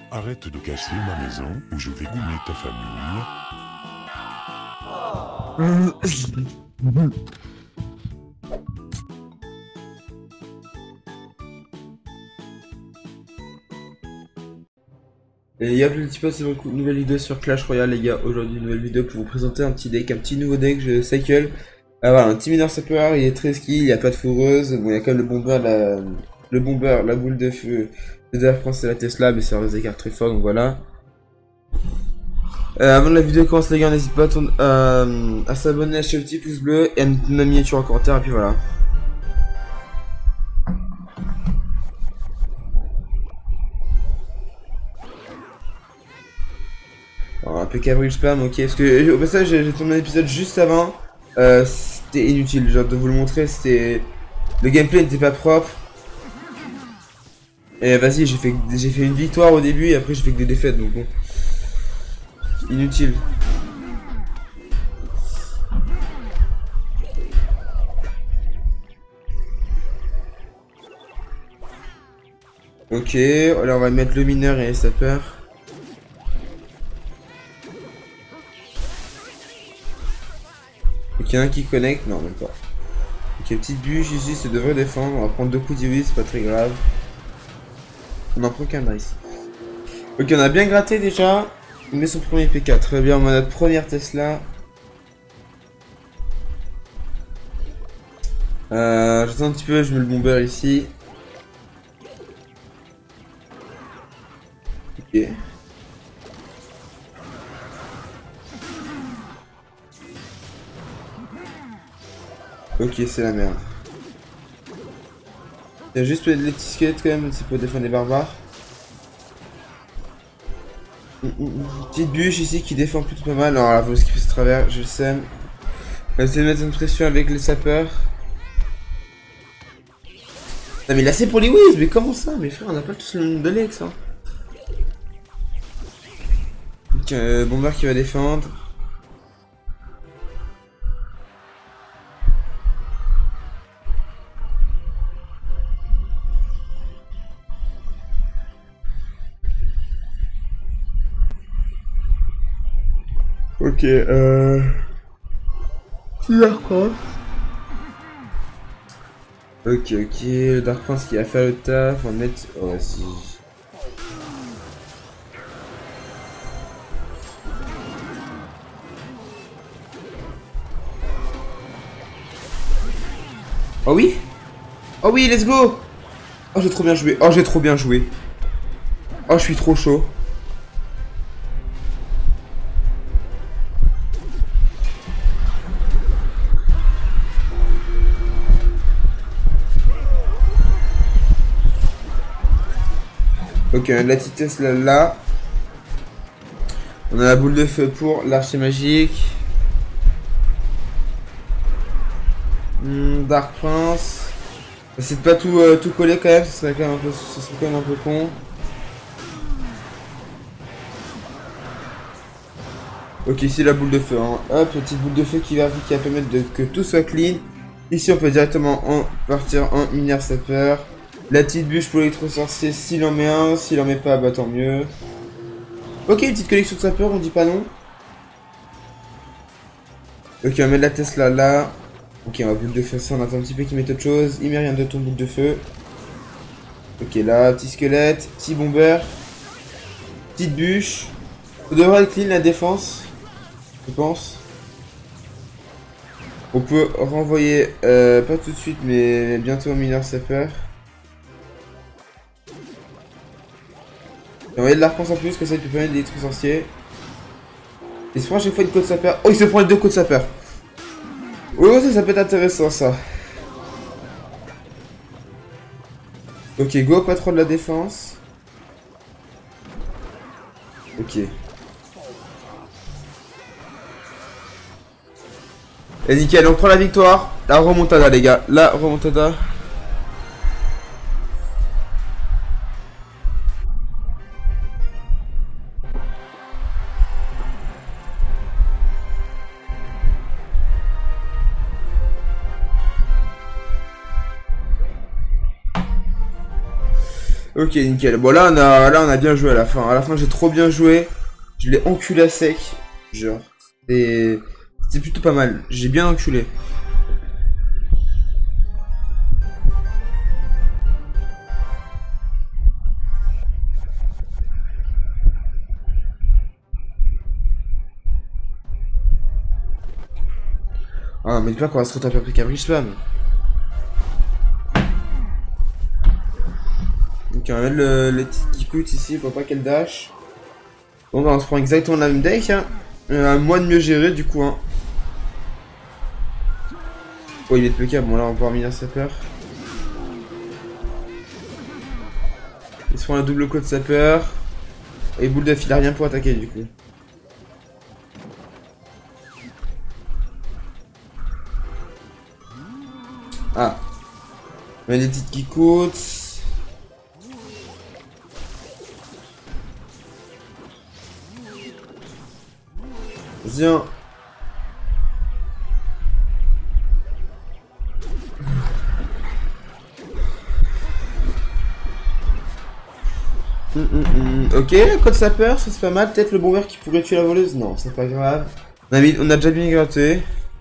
Arrête de casser ma maison ou je vais goumer ta famille. Et y'a plus de petit peu, c'est une nouvelle vidéo sur Clash Royale les gars. Aujourd'hui une nouvelle vidéo pour vous présenter un petit deck, un petit nouveau deck, je cycle. Ah voilà, un petit mineur sapeur, il est très ski, il n'y a pas de fourreuse, bon il y a quand même le bomber, la boule de feu, le Dark Prince et la Tesla, mais ça reste des cartes très fortes donc voilà. Avant que la vidéo commence les gars, n'hésite pas à s'abonner, à lâcher le petit pouce bleu et à mettre ma miniature en commentaire et puis voilà. Alors, impeccable spam, ok, parce que au passage j'ai tourné un épisode juste avant, c'était inutile, genre de vous le montrer, c'était... Le gameplay n'était pas propre. Et vas-y, j'ai fait une victoire au début et après j'ai fait que des défaites, donc bon. Inutile. Ok, alors on va mettre le mineur et les sapeurs. Ok, un qui connecte, non même pas. Ok, petite bûche ici, ça devrait défendre. On va prendre 2 coups d'Iris, c'est pas très grave. On en prend qu'un nice. Ok, on a bien gratté déjà. On met son premier PK, très bien, on a notre première Tesla. J'attends un petit peu, je mets le bomber ici. Ok. Ok, c'est la merde. Il y a juste peut-être les petits squelettes quand même, c'est pour défendre les barbares. Petite bûche ici qui défend plutôt pas mal. Alors là, faut skipper ce travers, je le sème. On va essayer de mettre une pression avec les sapeurs. Non mais là c'est pour les whiz, mais comment ça? Mais frère, on n'a pas tous le nom de Lex hein. Donc bomber qui va défendre. Ok, Dark Prince. Ok, le Dark Prince qui va faire le taf, on va mettre... Oh, vas-y. Oh oui? Oh oui, let's go! Oh, j'ai trop bien joué. Oh, j'ai trop bien joué. Oh, je suis trop chaud. Ok, on a la petite Tesla là. On a la boule de feu pour l'archer magique. Dark Prince. Essaye de pas tout coller quand même, ce serait quand même un peu con. Ok, ici la boule de feu. Hein. Hop, la petite boule de feu qui va permettre que tout soit clean. Ici, on peut directement partir en mineur sapeur. La petite bûche pour l'électro-sorcier s'il en met un. S'il en met pas, bah tant mieux. Ok, une petite collection de sapeurs, on dit pas non. Ok, on met de la Tesla là. Ok, on va boule de feu ça, on attend un petit peu qu'il mette autre chose. Il met rien de ton boule de feu. Ok, là, petit squelette, petit bomber. Petite bûche. On devrait être clean la défense. Je pense. On peut renvoyer, pas tout de suite, mais bientôt un mineur sapeur. On va de l'arc en plus, que ça il peut permettre des trucs sorciers. Il se prend à chaque fois une côte sapeur. Oh, il se prend les 2 côtes sapeur. Oh, ça peut être intéressant ça. Ok, go, pas trop de la défense. Ok. Et nickel, on prend la victoire. La remontada, les gars. La remontada. Ok, nickel. Bon, là, on a bien joué à la fin. À la fin, j'ai trop bien joué. Je l'ai enculé à sec. Genre, c'était plutôt pas mal. J'ai bien enculé. Ah, mais dis pas qu'on va se retaper après Cabri Spam. Ok, on va mettre les petites qui coûtent ici pour pas qu'elle dash. Bon, bah, on se prend exactement la même deck. Hein. À moi de mieux gérer du coup. Hein. Oh, il est de PK. Bon, là, on va pouvoir minir sa peur. Il se prend un double code sapeur. Et boule d'œuf, il a rien pour attaquer du coup. Ah. On a des petites qui coûtent. Viens. Ok, code sapeur, ça c'est pas mal. Peut-être le bomber qui pourrait tuer la voleuse. Non, c'est pas grave. On a déjà bien gratté.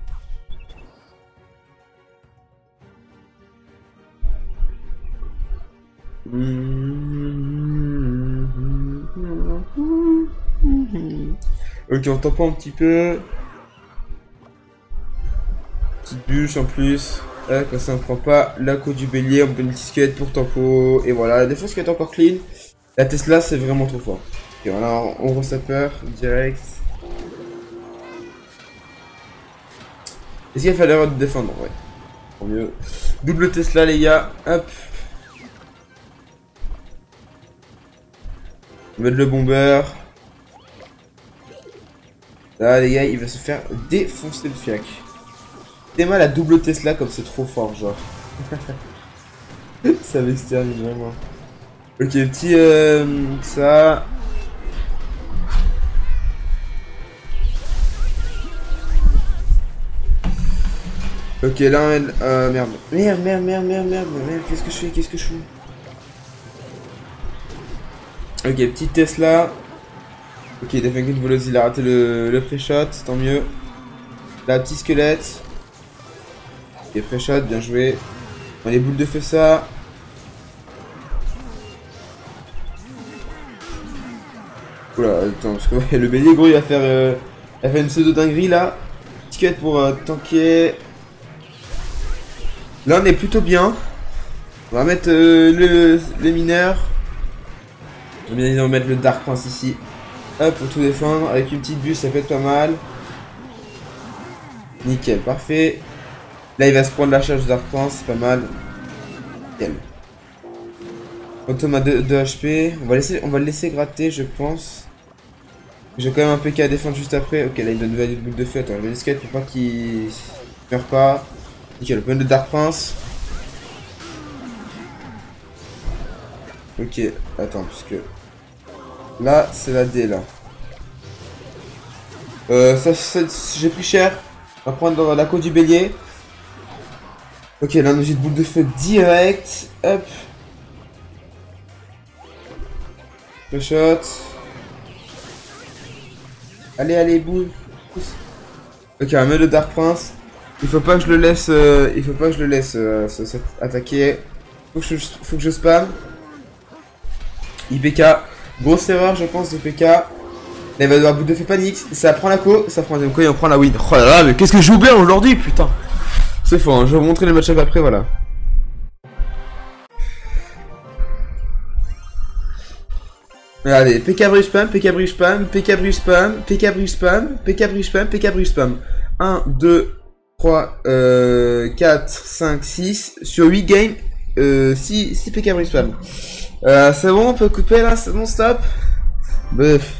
Ok, on tape un petit peu. Petite bûche en plus. Comme ça on prend pas la côte du bélier. On peut une petite squelette pour tempo. Et voilà, la défense qui est encore clean. La Tesla c'est vraiment trop fort. Ok, voilà, on re-sapeur direct. Est-ce qu'il a fait l'erreur de défendre? Ouais. Tant mieux. Double Tesla les gars. Hop. Mettre le bomber. Là les gars, il va se faire défoncer le fiac. C'est mal la double Tesla comme c'est trop fort genre. Ça m'extermine vraiment. Ok, petit ça. Ok, là on merde. Merde, qu'est-ce que je fais? Ok, petite Tesla. Ok, Defenkin Voleuse, il a raté le pré-shot, tant mieux. Là, petit squelette. Ok, pré-shot, bien joué. On les boules de feu ça. Oula, attends, parce que ouais, le bélier gros il va faire une pseudo dinguerie là. Squelette pour tanker. Là on est plutôt bien. On va mettre les mineurs. On va bien évidemment mettre le Dark Prince ici. Hop, pour tout défendre. Avec une petite buse, ça peut être pas mal. Nickel, parfait. Là, il va se prendre la charge de Dark Prince, c'est pas mal. Nickel. Fantôme à 2 HP. On va le laisser gratter, je pense. J'ai quand même un PK à défendre juste après. Ok, là, il donne une value de boule de feu. Attends, je vais l'escalade pour pas qu'il meure pas. Nickel, le point de Dark Prince. Ok, attends, parce que... Là, c'est la D, là. J'ai pris cher. On va prendre la côte du bélier. Ok, là, j'ai de boule de feu direct. Hop. Le shot. Allez, boule. Ok, on va mettre le Dark Prince. Il faut pas que je le laisse, attaquer. Faut que je spam. IPK. Grosse erreur, je pense, de PK. Là, il va devoir bout de feu panique. Ça prend la co, ça prend un deuxième co et on prend la win. Oh là là, mais qu'est-ce que je joue bien aujourd'hui, putain. C'est fort, hein. Je vais vous montrer les match-up après, voilà. Allez, PK bridge spam, PK bridge spam, PK bridge spam, PK bridge spam, PK bridge spam, PK bridge spam. 1, 2, 3, 4, 5, 6. Sur 8 games, 6 PK bridge spam. C'est bon, on peut couper là, c'est bon, stop. Bref.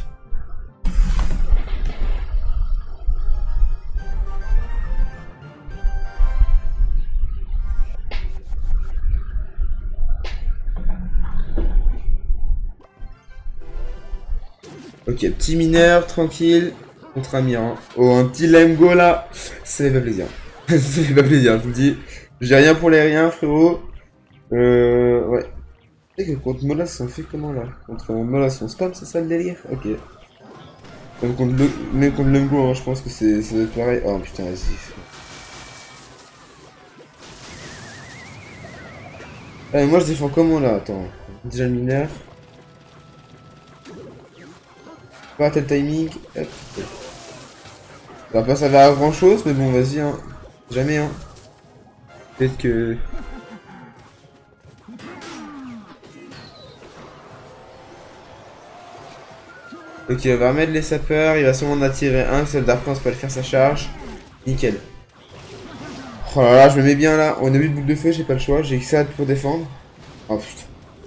Ok, petit mineur, tranquille, contre un mirant. Oh, un petit lame go là, ça fait pas plaisir. Ça fait pas plaisir, je vous le dis. J'ai rien pour les riens, frérot. Ouais. Tu sais que contre Molas, on fait comment là? Contre Molas, on spam, c'est ça le délire? Ok. Même contre Lemgo, hein, je pense que ça doit être pareil. Oh putain, vas-y. Ah, mais moi je défends comment là? Attends. Déjà le mineur. Pas tel timing. Hop. Ça va pas servir à grand chose, mais bon, vas-y, hein. Jamais, hein. Peut-être que. Ok, on va remettre les sapeurs. Il va sûrement en attirer un. Celle d'après, on peut le faire sa charge. Nickel. Oh là là, je me mets bien là. On a vu de boule de feu, j'ai pas le choix. J'ai que ça pour défendre. Oh putain.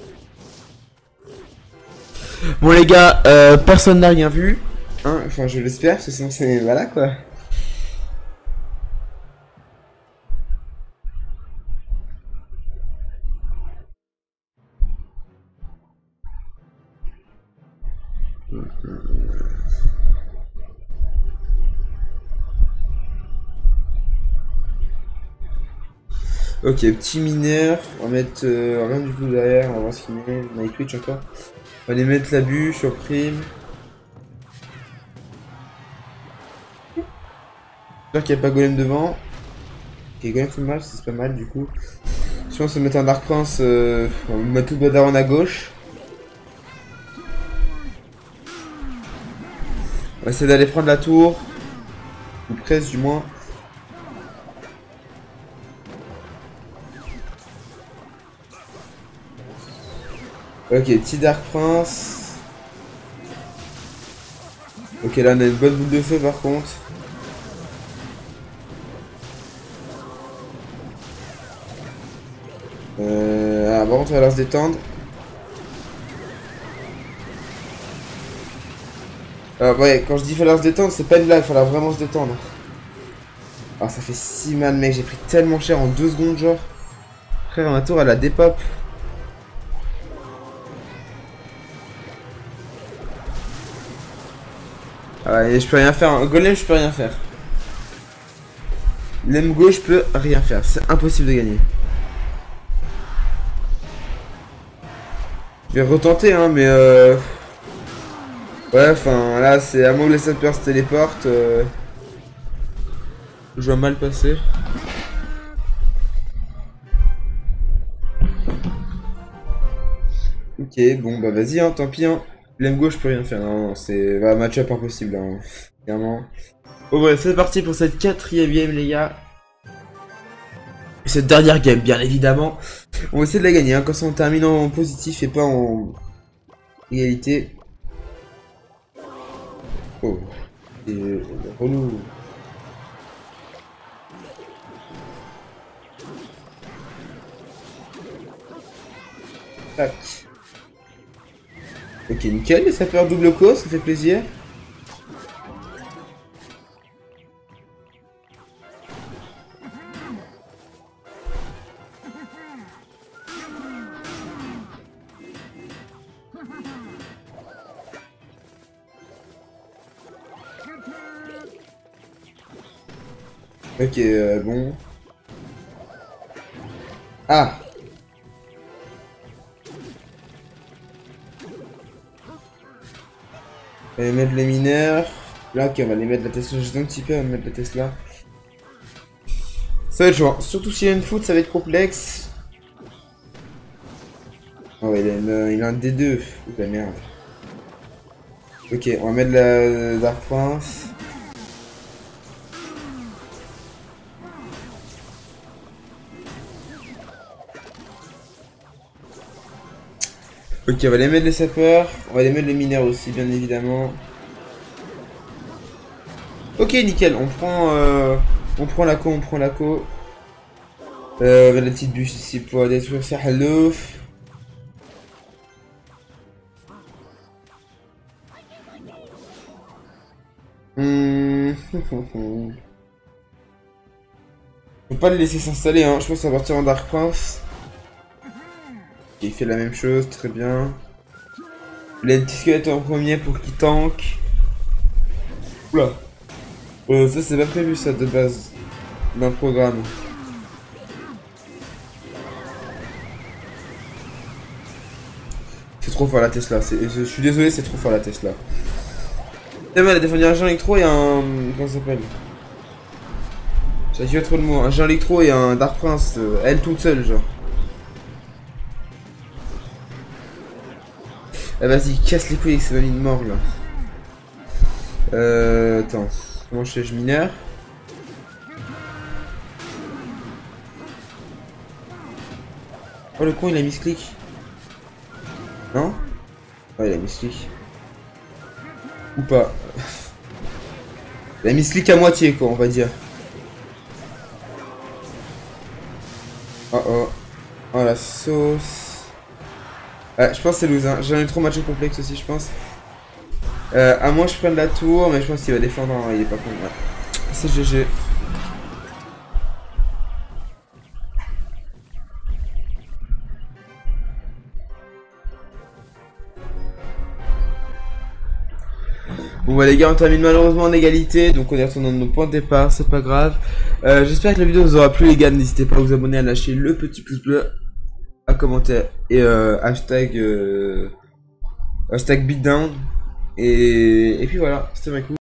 Bon les gars, personne n'a rien vu. Hein, enfin je l'espère, parce que sinon c'est... Voilà quoi. Ok, petit mineur. On va mettre rien du tout derrière. On va voir ce qu'il met. Night Twitch encore. On va aller mettre la bûche sur prime. J'espère qu'il n'y a pas golem devant. Ok, golem full mal, c'est pas mal du coup. Je pense qu'on va mettre un Dark Prince. On va mettre tout Badaron à gauche. On va essayer d'aller prendre la tour. Ou presque du moins. Ok, petit Dark Prince. Ok, là on a une bonne boule de feu par contre. Ah, par contre, on va leur se détendre. Ouais, quand je dis falloir se détendre, c'est pas une blague, falloir vraiment se détendre. Ah, ça fait si mal, mec, j'ai pris tellement cher en 2 secondes, genre. Frère, ma tour, elle a des pop. Ah, et je peux rien faire. Un golem, je peux rien faire. Lemgo, je peux rien faire. C'est impossible de gagner. Je vais retenter, hein, mais ouais, enfin, là, c'est à moins que les sapeurs se téléportent. Je vois mal passer. Ok, bon, bah vas-y, hein, tant pis, hein. Lemgo, je peux rien faire. Non, non, c'est un match-up impossible, hein. Clairement. Bon, bref, c'est parti pour cette 4ème game, les gars. Cette dernière game, bien évidemment. On va essayer de la gagner, hein, comme ça on termine en positif et pas en égalité. Oh, c'est relou. Tac. Ok, nickel, les sapeurs double co, ça fait plaisir. Ok, bon. Ah! On va mettre les mineurs. Là, ok, on va les mettre la Tesla juste un petit peu, on va mettre la Tesla. Ça va être chaud, surtout s'il y a une foot, ça va être complexe. Oh, ouais, il a un D2. Ouh, la merde. Ok, on va mettre la Dark Prince. Ok, on va les mettre les sapeurs. On va les mettre les mineurs aussi, bien évidemment. Ok, nickel, on prend la co, on prend la co. La petite bûche ici pour détruire ça, hello. Faut pas le laisser s'installer, hein. Je pense qu'on va partir en Dark Prince. Il fait la même chose, très bien. Les petits squelettes en premier pour qu'il tank. Oula. Ça c'est pas prévu ça de base. Dans le programme. trop fort la Tesla, je suis désolé, c'est trop fort la Tesla. Elle a défendu un géant électro et un... Comment ça s'appelle? J'ai trop de mots. Un géant électro et un Dark Prince, elle toute seule, genre. Ah, vas-y, casse les couilles avec ces mamies de mort, là. Attends. Comment je fais? Je mineur. Oh, le con, il a mis ce clic. Non? Ouais, il a mis ce clic. Ou pas. Il a mis ce clic à moitié, quoi, on va dire. Oh oh. Oh la sauce. Ouais, je pense que c'est lose, hein. J'en ai trop match complexe aussi, je pense. À moins que je prenne la tour, mais je pense qu'il va défendre. Hein. Il est pas con. Ouais. C'est GG. Bon bah les gars, on termine malheureusement en égalité, donc on est retourné dans nos points de départ, c'est pas grave. J'espère que la vidéo vous aura plu les gars, n'hésitez pas à vous abonner, à lâcher le petit pouce bleu, à commenter et hashtag beatdown. Et puis voilà, c'était ma coup.